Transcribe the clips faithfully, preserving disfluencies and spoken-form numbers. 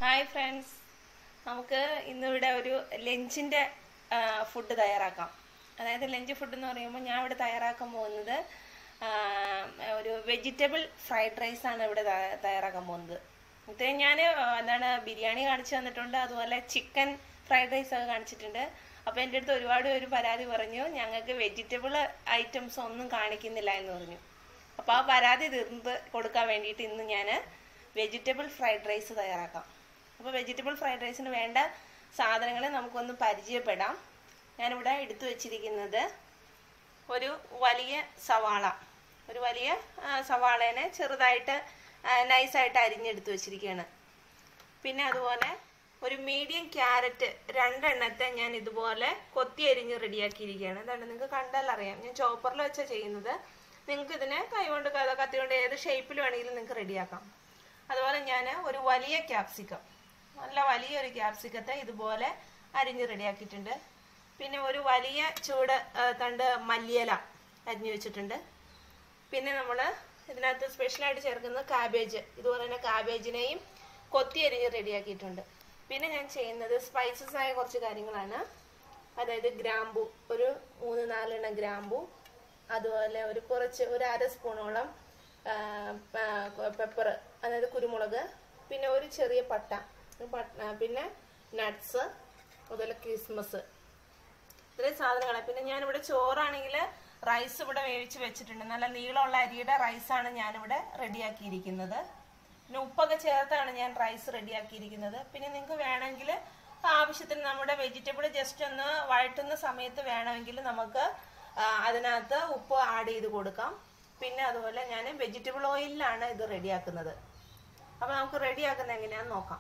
Hi friends, നമുക്ക് ഇന്നിവിടെ ഒരു ലഞ്ചിൻ്റെ ഫുഡ് തയ്യാറാക്കാം. അതായത് ലഞ്ച് ഫുഡ് എന്ന് പറയുമ്പോൾ ഞാൻ ഇവിടെ തയ്യാറാക്കാൻ പോകുന്നത് ഒരു വെജിറ്റബിൾ ഫ്രൈഡ് റൈസാണ് ഇവിടെ തയ്യാറാക്കാൻ പോകുന്നത്. ഇത് ഞാൻ എന്താണ് ബിരിയാണി കാണിച്ചു തന്നിട്ടുണ്ട്, അതുപോലെ ചിക്കൻ ഫ്രൈഡ് റൈസ് ഒക്കെ കാണിച്ചിട്ടുണ്ട്. അപ്പോൾ എൻ്റെ അടുത്ത് ഒരുപാട് പേര് പരാതി പറഞ്ഞു, ഞങ്ങൾക്ക് വെജിറ്റബിൾ ഐറ്റംസ് ഒന്നും കാണിക്കുന്നില്ല എന്ന് പറഞ്ഞു. അപ്പോൾ ആ പരാതി തീർന്ന് കൊടുക്കാൻ വേണ്ടിയിട്ട് ഇന്ന് ഞാൻ വെജിറ്റബിൾ ഫ്രൈഡ് റൈസ് തയ്യാറാക്കാം. അപ്പോൾ വെജിറ്റബിൾ ഫ്രൈഡ് റൈസിന് വേണ്ട സാധനങ്ങളെ നമുക്കൊന്ന് പരിചയപ്പെടാം. ഞാനിവിടെ എടുത്തു വച്ചിരിക്കുന്നത് ഒരു വലിയ സവാള, ഒരു വലിയ സവാളേനെ ചെറുതായിട്ട് നൈസായിട്ട് അരിഞ്ഞെടുത്ത് വെച്ചിരിക്കുകയാണ്. പിന്നെ അതുപോലെ ഒരു മീഡിയം ക്യാരറ്റ് രണ്ടെണ്ണത്തെ ഞാൻ ഇതുപോലെ കൊത്തി അരിഞ്ഞ് റെഡിയാക്കിയിരിക്കുകയാണ്. അതാണ് നിങ്ങൾക്ക് കണ്ടാൽ അറിയാം, ഞാൻ ചോപ്പറിൽ വെച്ചാണ് ചെയ്യുന്നത്. നിങ്ങൾക്ക് ഇതിനെ കൈകൊണ്ട് കത്തി കൊണ്ട് ഏത് ഷേപ്പിൽ വേണമെങ്കിലും നിങ്ങൾക്ക് റെഡിയാക്കാം. അതുപോലെ ഞാൻ ഒരു വലിയ ക്യാപ്സിക്കം, നല്ല വലിയൊരു ക്യാപ്സിക്കത്തെ ഇതുപോലെ അരിഞ്ഞ് റെഡിയാക്കിയിട്ടുണ്ട്. പിന്നെ ഒരു വലിയ ചൂട് തണ്ട് മല്ലിയില അരിഞ്ഞു വെച്ചിട്ടുണ്ട്. പിന്നെ നമ്മൾ ഇതിനകത്ത് സ്പെഷ്യലായിട്ട് ചേർക്കുന്നത് കാബേജ്, ഇതുപോലെ തന്നെ കാബേജിനെയും കൊത്തി അരിഞ്ഞ് റെഡിയാക്കിയിട്ടുണ്ട്. പിന്നെ ഞാൻ ചെയ്യുന്നത് സ്പൈസസ് ആയ കുറച്ച് കാര്യങ്ങളാണ്. അതായത് ഗ്രാമ്പു, ഒരു മൂന്ന് നാലെണ്ണം ഗ്രാമ്പു, അതുപോലെ ഒരു കുറച്ച് ഒരു അര സ്പൂണോളം പെപ്പർ, അതായത് കുരുമുളക്, പിന്നെ ഒരു ചെറിയ പട്ട, പിന്നെ നട്ട്സ്, അതുപോലെ കിസ്മസ്, ഇത്രയും സാധനങ്ങളാണ്. പിന്നെ ഞാനിവിടെ ചോറാണെങ്കിൽ റൈസ് ഇവിടെ വേവിച്ച് വെച്ചിട്ടുണ്ട്. നല്ല നീളമുള്ള അരിയുടെ റൈസാണ് ഞാനിവിടെ റെഡിയാക്കിയിരിക്കുന്നത്. പിന്നെ ഉപ്പൊക്കെ ചേർത്താണ് ഞാൻ റൈസ് റെഡിയാക്കിയിരിക്കുന്നത്. പിന്നെ നിങ്ങൾക്ക് വേണമെങ്കിൽ ആവശ്യത്തിന് നമ്മുടെ വെജിറ്റബിൾ ജസ്റ്റ് ഒന്ന് വഴറ്റുന്ന സമയത്ത് വേണമെങ്കിൽ നമുക്ക് അതിനകത്ത് ഉപ്പ് ആഡ് ചെയ്ത് കൊടുക്കാം. പിന്നെ അതുപോലെ ഞാൻ വെജിറ്റബിൾ ഓയിലിലാണ് ഇത് റെഡിയാക്കുന്നത്. അപ്പോൾ നമുക്ക് റെഡിയാക്കുന്നത് എങ്ങനെയാണെന്ന് നോക്കാം.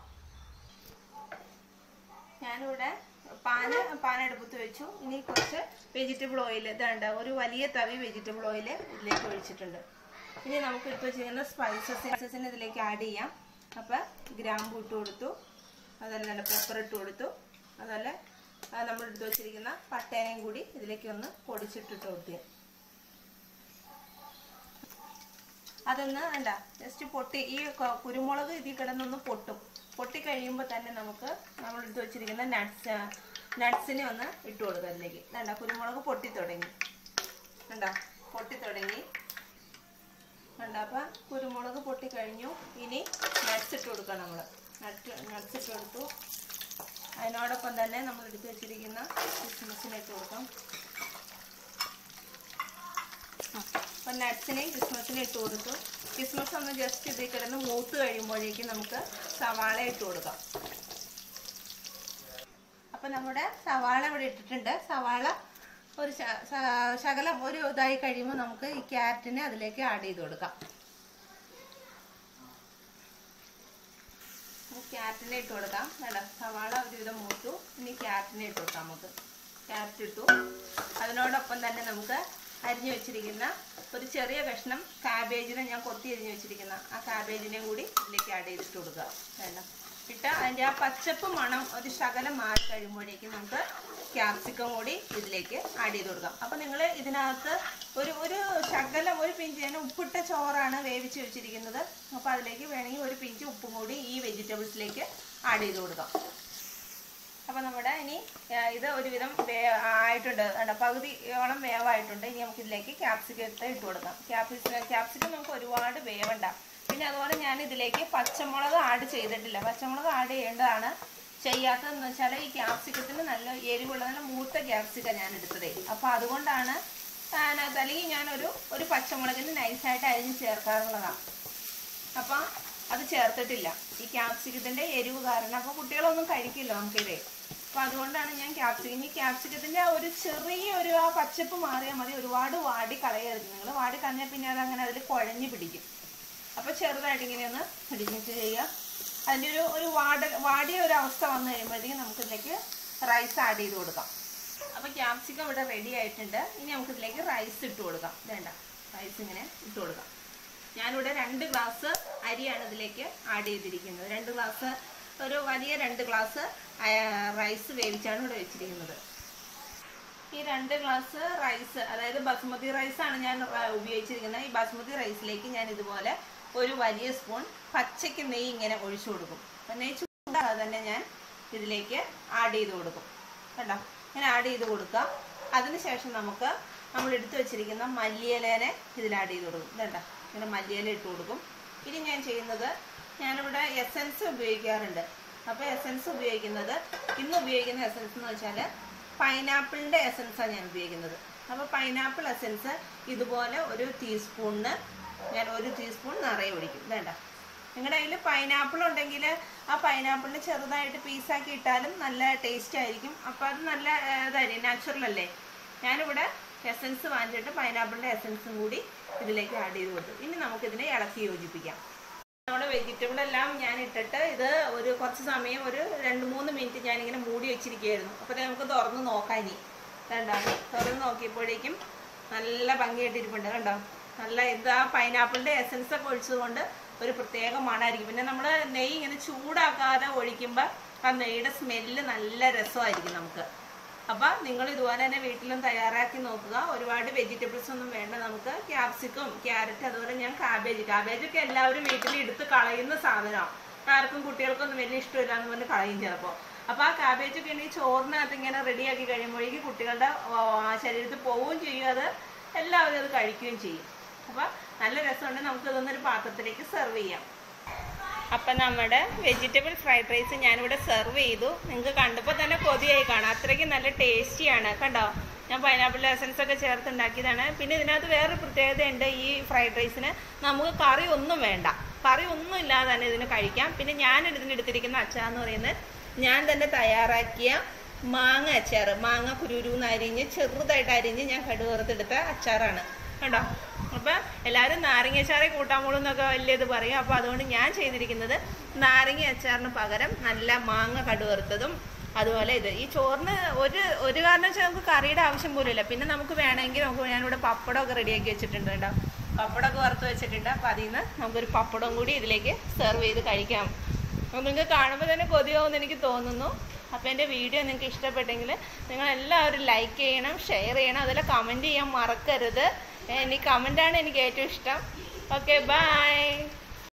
ഞാനിവിടെ പാന് പാനെടുപ്പത്ത് വെച്ചു. ഇനി കുറച്ച് വെജിറ്റബിൾ ഓയിൽ, ഇതാണ്ട് ഒരു വലിയ തവി വെജിറ്റബിൾ ഓയിൽ ഇതിലേക്ക് ഒഴിച്ചിട്ടുണ്ട്. ഇനി നമുക്ക് എടുത്ത് വെച്ചിരിക്കുന്ന സ്പൈസസിന് ഇതിലേക്ക് ആഡ് ചെയ്യാം. അപ്പം ഗ്രാമ്പു ഇട്ട് കൊടുത്തു, അതുപോലെ തന്നെ പെപ്പർ ഇട്ട് കൊടുത്തു, അതുപോലെ നമ്മൾ എടുത്ത് വെച്ചിരിക്കുന്ന പട്ടേനയും കൂടി ഇതിലേക്ക് ഒന്ന് പൊടിച്ചിട്ടിട്ട് കൊടുത്തു. അതൊന്ന് വേണ്ട ജസ്റ്റ് പൊട്ടി, ഈ കുരുമുളക് ഇതിൽ കിടന്നൊന്ന് പൊട്ടും. പൊട്ടി കഴിയുമ്പോൾ തന്നെ നമുക്ക് നമ്മൾ എടുത്ത് വെച്ചിരിക്കുന്ന നട്ട്സ് നട്ട്സിനെ ഒന്ന് ഇട്ട് കൊടുക്കുക അതിലേക്ക്. വേണ്ട കുരുമുളക് പൊട്ടി തുടങ്ങി, വേണ്ട പൊട്ടി തുടങ്ങി വേണ്ട അപ്പം കുരുമുളക് പൊട്ടി കഴിഞ്ഞു. ഇനി നട്ട്സ് ഇട്ട് കൊടുക്കാം. നമ്മൾ നട്ട് നട്ട്സ് ഇട്ട് കൊടുത്തു. അതിനോടൊപ്പം തന്നെ നമ്മൾ എടുത്ത് വെച്ചിരിക്കുന്ന കിസ്മസിനെ ഇട്ട് കൊടുക്കാം. അപ്പം നട്ട്സിനെയും ക്രിസ്മസിനെ ഇട്ട് കൊടുത്തു. ക്രിസ്മസ് ഒന്ന് ജസ്റ്റ് ഇതിൽ കിടന്ന് മൂത്ത് കഴിയുമ്പോഴേക്കും നമുക്ക് സവാള ഇട്ട് കൊടുക്കാം. അപ്പം നമ്മുടെ സവാള ഇവിടെ ഇട്ടിട്ടുണ്ട്. സവാള ഒരു ശകലം ഒരു ഇതായി കഴിയുമ്പോൾ നമുക്ക് ഈ ക്യാരറ്റിനെ അതിലേക്ക് ആഡ് ചെയ്ത് കൊടുക്കാം. ക്യാരറ്റിനെ ഇട്ട് കൊടുക്കാം. വേണ്ട സവാള ഒരുവിധം മൂത്തു. ഇനി ക്യാരറ്റിനെ ഇട്ട് കൊടുക്കാം. നമുക്ക് ക്യാരറ്റ് ഇട്ടു. അതിനോടൊപ്പം തന്നെ നമുക്ക് അരിഞ്ഞു വെച്ചിരിക്കുന്ന ഒരു ചെറിയ കഷ്ണം കാബേജിനെ ഞാൻ കൊത്തി അരിഞ്ഞു വെച്ചിരിക്കുന്ന ആ കാബേജിനെയും കൂടി ഇതിലേക്ക് ആഡ് ചെയ്തിട്ട് കൊടുക്കുക. വേണ്ട ഇട്ട് അതിൻ്റെ ആ പച്ചപ്പ് മണം ഒരു ശകലം മാറി കഴിയുമ്പോഴേക്കും നമുക്ക് ക്യാപ്സിക്കം കൂടി ഇതിലേക്ക് ആഡ് ചെയ്ത് കൊടുക്കാം. അപ്പോൾ നിങ്ങൾ ഇതിനകത്ത് ഒരു ഒരു ശകലം ഒരു പിഞ്ച്, ഞാൻ ഉപ്പിട്ട ചോറാണ് വേവിച്ച് വെച്ചിരിക്കുന്നത്. അപ്പോൾ അതിലേക്ക് വേണമെങ്കിൽ ഒരു പിഞ്ച് ഉപ്പും കൂടി ഈ വെജിറ്റബിൾസിലേക്ക് ആഡ് ചെയ്ത് കൊടുക്കാം. അപ്പോൾ നമ്മുടെ ഇനി ഇത് ഒരുവിധം വേ ആയിട്ടുണ്ട്, പകുതിയോളം വേവായിട്ടുണ്ട്. ഇനി നമുക്ക് ഇതിലേക്ക് ക്യാപ്സിക്കത്തെ ഇട്ട് കൊടുക്കാം. ക്യാപ്സിക്കം ക്യാപ്സിക്കം നമുക്ക് ഒരുപാട് വേവണ്ട. പിന്നെ അതുപോലെ ഞാൻ ഇതിലേക്ക് പച്ചമുളക് ആഡ് ചെയ്തിട്ടില്ല. പച്ചമുളക് ആഡ് ചെയ്യേണ്ടതാണ്. ചെയ്യാത്തതെന്ന് വെച്ചാൽ ഈ ക്യാപ്സിക്കത്തിന് നല്ല എരിവുള്ള നല്ല മൂത്ത ക്യാപ്സിക്കം ഞാൻ എടുത്തതേ. അപ്പോൾ അതുകൊണ്ടാണ് അതിനകത്ത്, അല്ലെങ്കിൽ ഞാനൊരു ഒരു പച്ചമുളകിന് നൈസായിട്ട് അരിഞ്ഞ് ചേർക്കാറുള്ളതാണ്. അപ്പം അത് ചേർത്തിട്ടില്ല ഈ ക്യാപ്സിക്കത്തിൻ്റെ എരിവ് കാരണം. അപ്പോൾ കുട്ടികളൊന്നും കഴിക്കില്ല നമുക്കിതേ. അപ്പോൾ അതുകൊണ്ടാണ് ഞാൻ ക്യാപ്സിക്കം, ഈ ക്യാപ്സിക്കത്തിൻ്റെ ഒരു ചെറിയ ഒരു ആ പച്ചപ്പ് മാറിയാൽ മതി. ഒരുപാട് വാടി കളയരുത് നിങ്ങൾ. വാടി കളഞ്ഞാൽ പിന്നെ അതങ്ങനെ അതിൽ കുഴഞ്ഞു പിടിക്കും. അപ്പോൾ ചെറുതായിട്ട് ഇങ്ങനെ ഒന്ന് ഇടിഞ്ഞിട്ട് ചെയ്യുക. അതിൻ്റെ ഒരു ഒരു വാട വാടിയ ഒരു അവസ്ഥ വന്നു കഴിയുമ്പോഴത്തേക്കും നമുക്കിതിലേക്ക് റൈസ് ആഡ് ചെയ്ത് കൊടുക്കാം. അപ്പോൾ ക്യാപ്സിക്കം ഇവിടെ റെഡി ആയിട്ടുണ്ട്. ഇനി നമുക്കിതിലേക്ക് റൈസ് ഇട്ട് കൊടുക്കാം. വേണ്ട റൈസ് ഇങ്ങനെ ഇട്ട് കൊടുക്കാം. ഞാനിവിടെ രണ്ട് ഗ്ലാസ് അരിയാണ് ഇതിലേക്ക് ആഡ് ചെയ്തിരിക്കുന്നത്. രണ്ട് ഗ്ലാസ്, ഒരു വലിയ രണ്ട് ഗ്ലാസ് റൈസ് വേവിച്ചാണ് ഇവിടെ വെച്ചിരിക്കുന്നത്. ഈ രണ്ട് ഗ്ലാസ് റൈസ്, അതായത് ബസ്മതി റൈസാണ് ഞാൻ ഉപയോഗിച്ചിരിക്കുന്നത്. ഈ ബസ്മതി റൈസിലേക്ക് ഞാൻ ഇതുപോലെ ഒരു വലിയ സ്പൂൺ പച്ചയ്ക്ക് നെയ്യ് ഇങ്ങനെ ഒഴിച്ചു കൊടുക്കും. നെയ്യ് ചൂടാകാതെ തന്നെ ഞാൻ ഇതിലേക്ക് ആഡ് ചെയ്ത് കൊടുക്കും കേട്ടോ. ഇങ്ങനെ ആഡ് ചെയ്ത് കൊടുക്കാം. അതിനുശേഷം നമുക്ക് നമ്മൾ എടുത്തു വെച്ചിരിക്കുന്ന മല്ലിയിലേനെ ഇതിൽ ആഡ് ചെയ്ത് കൊടുക്കും. ഇതണ്ട ഇങ്ങനെ മല്ലിയില ഇട്ട് കൊടുക്കും. ഇനി ഞാൻ ചെയ്യുന്നത്, ഞാനിവിടെ എസൻസ് ഉപയോഗിക്കാറുണ്ട്. അപ്പോൾ എസൻസ് ഉപയോഗിക്കുന്നത്, ഇന്ന് ഉപയോഗിക്കുന്ന എസൻസ് എന്ന് വെച്ചാൽ പൈനാപ്പിളിൻ്റെ എസൻസാണ് ഞാൻ ഉപയോഗിക്കുന്നത്. അപ്പോൾ പൈനാപ്പിൾ എസൻസ് ഇതുപോലെ ഒരു ടീസ്പൂണിന് ഞാൻ ഒരു ടീസ്പൂൺ നിറയെ ഒഴിക്കും. വേണ്ട, നിങ്ങളുടെ കയ്യിൽ പൈനാപ്പിൾ ഉണ്ടെങ്കിൽ ആ പൈനാപ്പിളിന് ചെറുതായിട്ട് പീസാക്കി ഇട്ടാലും നല്ല ടേസ്റ്റ് ആയിരിക്കും. അപ്പോൾ അത് നല്ല ഇതായിരിക്കും, നാച്ചുറൽ അല്ലേ. ഞാനിവിടെ എസൻസ് വാങ്ങിച്ചിട്ട് പൈനാപ്പിളിൻ്റെ എസൻസും കൂടി ഇതിലേക്ക് ആഡ് ചെയ്ത് കൊടുത്തു. ഇനി നമുക്കിതിനെ ഇളക്കി യോജിപ്പിക്കാം. നമ്മുടെ വെജിറ്റബിൾ എല്ലാം ഞാൻ ഇട്ടിട്ട് ഇത് ഒരു കുറച്ച് സമയം, ഒരു രണ്ട് മൂന്ന് മിനിറ്റ് ഞാനിങ്ങനെ മൂടി വെച്ചിരിക്കുകയായിരുന്നു. അപ്പോൾ നമുക്ക് തുറന്ന് നോക്കാം. ഇനി കണ്ടോ, തുറന്ന് നോക്കിയപ്പോഴേക്കും നല്ല ഭംഗിയായിട്ടിരിപ്പുണ്ട്. കണ്ടോ, നല്ല ഇത് ആ പൈനാപ്പിളിൻ്റെ എസൻസ് ഒക്കെ ഒഴിച്ചതുകൊണ്ട് ഒരു പ്രത്യേക മണമായിരിക്കും. പിന്നെ നമ്മൾ നെയ്യ് ഇങ്ങനെ ചൂടാക്കാതെ ഒഴിക്കുമ്പോൾ ആ നെയ്യുടെ സ്മെല്ല് നല്ല രസമായിരിക്കും നമുക്ക്. അപ്പം നിങ്ങൾ ഇതുപോലെ തന്നെ വീട്ടിലും തയ്യാറാക്കി നോക്കുക. ഒരുപാട് വെജിറ്റബിൾസ് ഒന്നും വേണ്ട നമുക്ക്. ക്യാപ്സിക്കം, ക്യാരറ്റ്, അതുപോലെ ഞാൻ കാബേജ് കാബേജൊക്കെ എല്ലാവരും വീട്ടിൽ എടുത്ത് കളയുന്ന സാധനമാണ്. ആർക്കും കുട്ടികൾക്കൊന്നും വലിയ ഇഷ്ടമില്ല എന്ന് പറഞ്ഞ് കളയും ചിലപ്പോൾ. അപ്പോൾ ആ കാബേജൊക്കെ ഉണ്ടെങ്കിൽ ചോറിനകത്ത് ഇങ്ങനെ റെഡിയാക്കി കഴിയുമ്പോഴേക്കും കുട്ടികളുടെ ശരീരത്തിൽ പോവുകയും ചെയ്യും, അത് എല്ലാവരും അത് കഴിക്കുകയും ചെയ്യും. അപ്പോൾ നല്ല രസമുണ്ട്. നമുക്ക് ഇതൊന്നൊരു പാത്രത്തിലേക്ക് സെർവ് ചെയ്യാം. അപ്പം നമ്മുടെ വെജിറ്റബിൾ ഫ്രൈഡ് റൈസ് ഞാനിവിടെ സെർവ് ചെയ്തു. നിങ്ങൾക്ക് കണ്ടപ്പോൾ തന്നെ കൊതിയായി കാണാം, അത്രയ്ക്ക് നല്ല ടേസ്റ്റിയാണ്. കണ്ടോ, ഞാൻ പൈനാപ്പിൾ എസൻസ് ഒക്കെ ചേർത്തുണ്ടാക്കിയതാണ്. പിന്നെ ഇതിനകത്ത് വേറൊരു പ്രത്യേകതയുണ്ട്. ഈ ഫ്രൈഡ് റൈസിന് നമുക്ക് കറി ഒന്നും വേണ്ട, കറി ഒന്നും ഇല്ലാതെ തന്നെ ഇതിന് കഴിക്കാം. പിന്നെ ഞാൻ ഇതിന് എടുത്തിരിക്കുന്ന അച്ചാർ എന്ന് പറയുന്നത് ഞാൻ തന്നെ തയ്യാറാക്കിയ മാങ്ങ അച്ചാർ. മാങ്ങ കുരുരുന്ന് അരിഞ്ഞ് ചെറുതായിട്ട് അരിഞ്ഞ് ഞാൻ കടുക് വറുത്തെടുത്ത അച്ചാറാണ്. കണ്ടോ, അപ്പം എല്ലാവരും നാരങ്ങ അച്ചാറെ കൂട്ടാൻ പോകുന്നൊക്കെ വലിയ ഇത് പറയും. അപ്പോൾ അതുകൊണ്ട് ഞാൻ ചെയ്തിരിക്കുന്നത് നാരങ്ങ അച്ചാറിന് പകരം നല്ല മാങ്ങ കടുക് വറുത്തതും അതുപോലെ ഇത്. ഈ ചോറിന് ഒരു ഒരു കാരണം വെച്ചാൽ നമുക്ക് കറിയുടെ ആവശ്യം പോലും ഇല്ല. പിന്നെ നമുക്ക് വേണമെങ്കിൽ നമുക്ക് ഞാനിവിടെ പപ്പടമൊക്കെ റെഡിയാക്കി വെച്ചിട്ടുണ്ട് കേട്ടോ. പപ്പടമൊക്കെ വറുത്ത് വെച്ചിട്ടുണ്ട്. അപ്പോൾ അതിൽ നിന്ന് നമുക്കൊരു പപ്പടം കൂടി ഇതിലേക്ക് സെർവ് ചെയ്ത് കഴിക്കാം. അപ്പോൾ നിങ്ങൾക്ക് കാണുമ്പോൾ തന്നെ കൊതിയാവുമെന്ന് എനിക്ക് തോന്നുന്നു. അപ്പോൾ എൻ്റെ വീഡിയോ നിങ്ങൾക്ക് ഇഷ്ടപ്പെട്ടെങ്കിൽ നിങ്ങളെല്ലാവരും ലൈക്ക് ചെയ്യണം, ഷെയർ ചെയ്യണം, അതുപോലെ കമൻറ്റ് ചെയ്യാൻ മറക്കരുത്. എനിക്ക് കമൻറ്റാണ് എനിക്ക് ഏറ്റവും ഇഷ്ടം. Okay, by.